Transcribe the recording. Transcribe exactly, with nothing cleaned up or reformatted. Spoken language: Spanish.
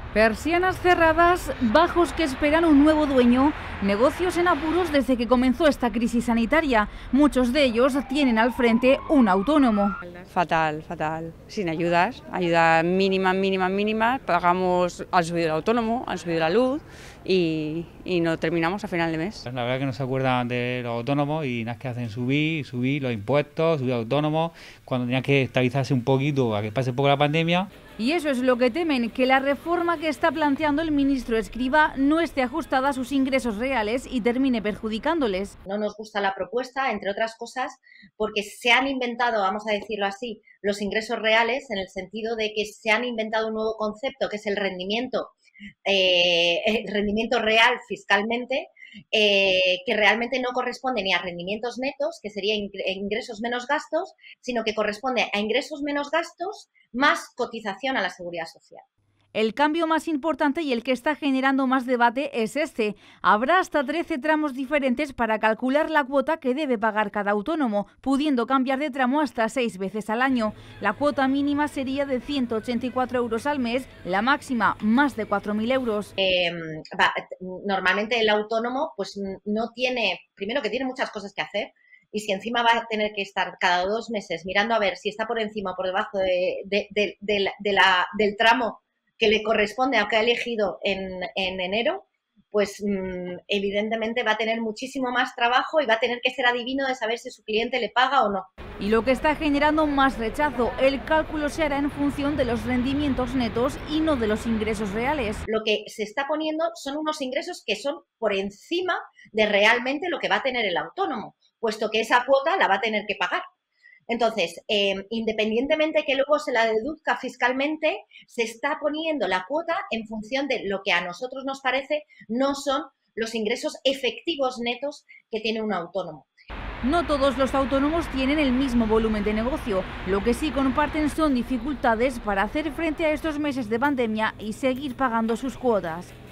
Persianas cerradas, bajos que esperan un nuevo dueño, negocios en apuros desde que comenzó esta crisis sanitaria. Muchos de ellos tienen al frente un autónomo. Fatal, fatal. Sin ayudas, ayuda mínima, mínima, mínima. Pagamos, han subido el autónomo, han subido la luz y, y no terminamos a final de mes. La verdad es que no se acuerdan de los autónomos y nada, que hacen subir, subir los impuestos, subir autónomos, cuando tenían que estabilizarse un poquito a que pase un poco la pandemia. Y eso es lo que temen, que la reforma que está planteando el ministro Escrivá no esté ajustada a sus ingresos reales y termine perjudicándoles. No nos gusta la propuesta, entre otras cosas, porque se han inventado, vamos a decirlo así, los ingresos reales, en el sentido de que se han inventado un nuevo concepto, que es el rendimiento, eh, el rendimiento real fiscalmente, eh, que realmente no corresponde ni a rendimientos netos, que sería ingresos menos gastos, sino que corresponde a ingresos menos gastos más cotización a la Seguridad Social. El cambio más importante y el que está generando más debate es este. Habrá hasta trece tramos diferentes para calcular la cuota que debe pagar cada autónomo, pudiendo cambiar de tramo hasta seis veces al año. La cuota mínima sería de ciento ochenta y cuatro euros al mes, la máxima más de cuatro mil euros. Eh, va, normalmente el autónomo pues no tiene, primero que tiene muchas cosas que hacer, y si encima va a tener que estar cada dos meses mirando a ver si está por encima o por debajo de, de, de, de, la, de la, del tramo que le corresponde a que ha elegido en, en enero, pues mmm, evidentemente va a tener muchísimo más trabajo y va a tener que ser adivino de saber si su cliente le paga o no. Y lo que está generando más rechazo, el cálculo se hará en función de los rendimientos netos y no de los ingresos reales. Lo que se está poniendo son unos ingresos que son por encima de realmente lo que va a tener el autónomo, puesto que esa cuota la va a tener que pagar. Entonces, eh, independientemente que luego se la deduzca fiscalmente, se está poniendo la cuota en función de lo que a nosotros nos parece no son los ingresos efectivos netos que tiene un autónomo. No todos los autónomos tienen el mismo volumen de negocio. Lo que sí comparten son dificultades para hacer frente a estos meses de pandemia y seguir pagando sus cuotas.